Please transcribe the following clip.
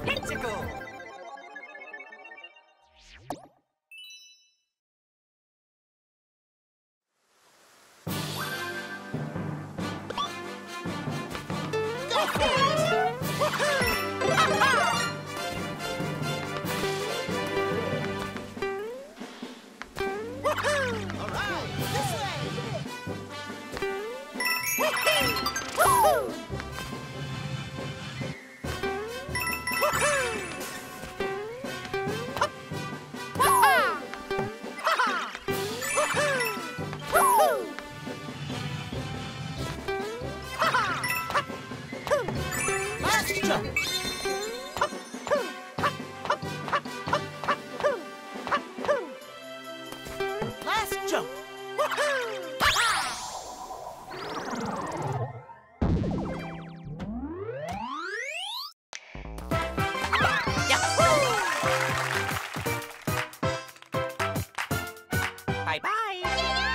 Let's go! Go for it! All right, this way! Woohoo! Last jump! Last jump! Bye-bye!